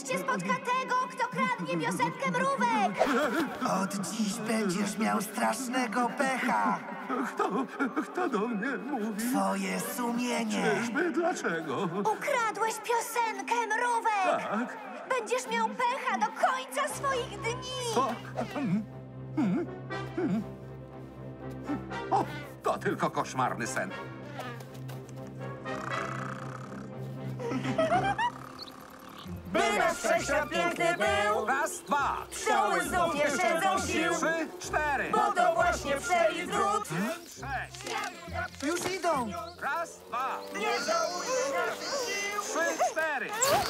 wreszcie spotka tego, kto kradnie piosenkę mrówek! Od dziś będziesz miał strasznego pecha. Kto do mnie mówi? Twoje sumienie. Czyżby dlaczego? Ukradłeś piosenkę mrówek! Tak? Będziesz miał pecha do końca swoich dni! Co? O, to tylko koszmarny sen. By nasz wszechświat piękny był, Raz, dwa, pszczoły znów nie szczędzą sił, 3, 4, bo to właśnie pszczeli drut. 6. Już idą. Raz, dwa, Nie żałujmy naszych sił. 3, 4.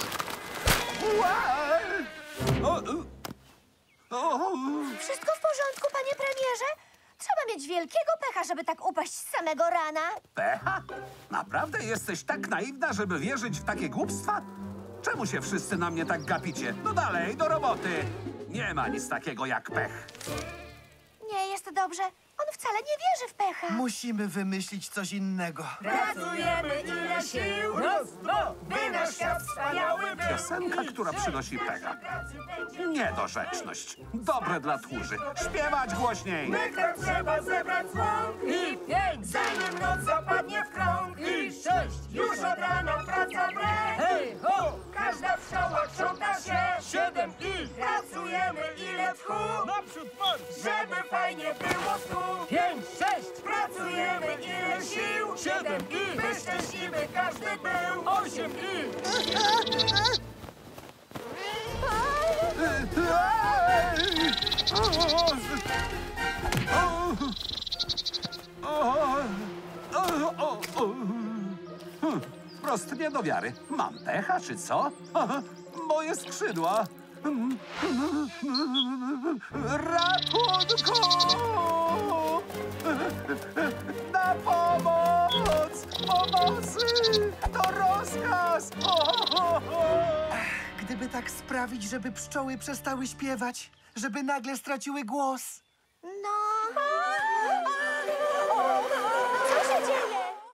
Wszystko w porządku, panie premierze? Trzeba mieć wielkiego pecha, żeby tak upaść z samego rana. Pecha? Naprawdę jesteś tak naiwna, żeby wierzyć w takie głupstwa? Czemu się wszyscy na mnie tak gapicie? No dalej, do roboty! Nie ma nic takiego jak pech. Nie jest dobrze. On wcale nie wierzy w pecha. Musimy wymyślić coś innego. Pracujemy ile sił, raz, dwa, by nasz świat wspaniały był. Piosenka, która przynosi pecha. Niedorzeczność. Dobre dla tchórzy. Śpiewać głośniej. Nektar trzeba zebrać z łąk i 5, zanim noc zapadnie w krąg i 6, już od rana praca wre. Hej, ho, każda pszczoła krząta się 7 i pracujemy ile tchu. Naprzód marsz, żeby fajnie było tu. 5, 6, pracujemy ile sił 7 i by szczęśliwy każdy był 8 i Wprost nie do wiary. Mam pecha, czy co? Moje skrzydła. Ratunku! Na pomoc! Pomocy! To rozkaz! Gdyby tak sprawić, żeby pszczoły przestały śpiewać, żeby nagle straciły głos. No,